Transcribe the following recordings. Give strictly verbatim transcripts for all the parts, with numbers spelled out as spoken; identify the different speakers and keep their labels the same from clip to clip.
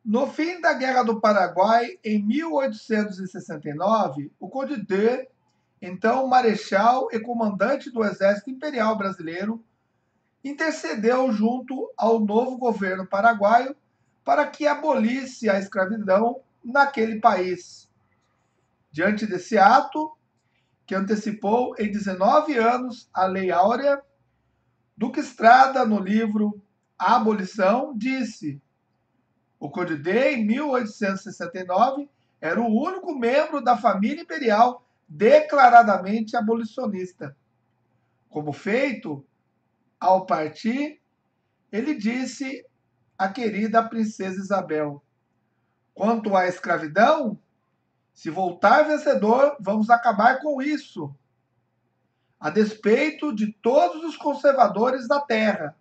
Speaker 1: No fim da Guerra do Paraguai, em mil oitocentos e sessenta e nove, o Conde D, então marechal e comandante do Exército Imperial Brasileiro, intercedeu junto ao novo governo paraguaio para que abolisse a escravidão naquele país. Diante desse ato, que antecipou em dezenove anos a Lei Áurea, Duque Estrada, no livro A Abolição, disse: o Conde D, em mil oitocentos e sessenta e nove, era o único membro da família imperial declaradamente abolicionista. Como feito, ao partir, ele disse à querida princesa Isabel: quanto à escravidão, se voltar vencedor, vamos acabar com isso, a despeito de todos os conservadores da terra.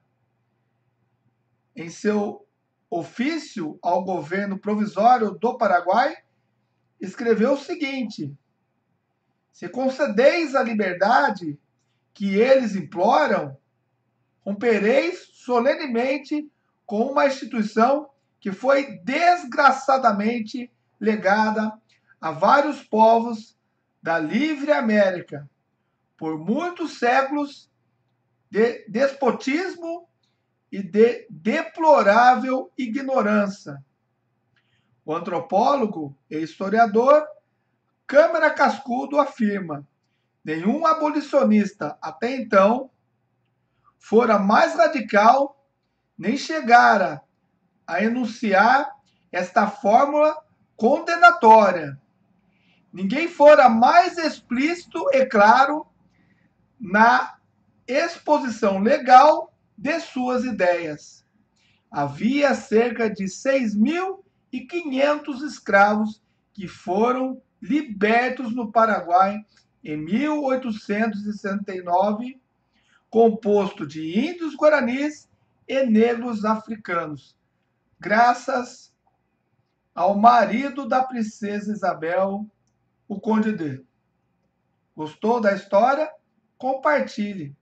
Speaker 1: Em seu ofício ao governo provisório do Paraguai, escreveu o seguinte: se concedeis a liberdade que eles imploram, rompereis solenemente com uma instituição que foi desgraçadamente legada a vários povos da livre América por muitos séculos de despotismo e de deplorável ignorância. O antropólogo e historiador Câmara Cascudo afirma: nenhum abolicionista até então fora mais radical nem chegara a enunciar esta fórmula condenatória. Ninguém fora mais explícito e claro na exposição legal de suas ideias. Havia cerca de seis mil e quinhentos escravos que foram libertos no Paraguai em mil oitocentos e sessenta e nove, composto de índios guaranis e negros africanos, graças ao marido da princesa Isabel, o Conde D. Gostou da história? Compartilhe.